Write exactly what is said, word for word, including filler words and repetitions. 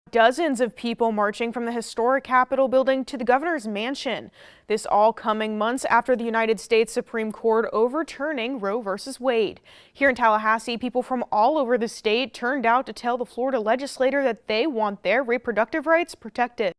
Dozens of people marching from the historic Capitol building to the governor's mansion. This all coming months after the United States Supreme Court overturning Roe versus Wade. Here in Tallahassee, people from all over the state turned out to tell the Florida legislator that they want their reproductive rights protected.